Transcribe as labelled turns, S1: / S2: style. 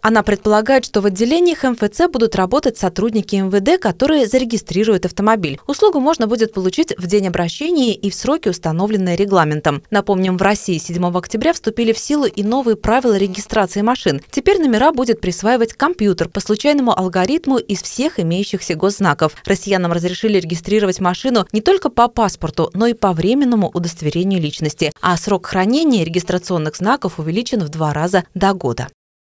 S1: Она предполагает, что в отделениях МФЦ будут работать сотрудники МВД, которые зарегистрируют автомобиль. Услугу можно будет получить в день обращения и в сроки, установленные регламентом. Напомним, в России 7 октября вступили в силу и новые правила регистрации машин. Теперь номера будет присваивать компьютер по случайному алгоритму из всех имеющихся госзнаков. Россиянам разрешили регистрировать машину не только по паспорту, но и по временному удостоверению личности. А срок хранения регистрационных знаков увеличен в 2 раза до года.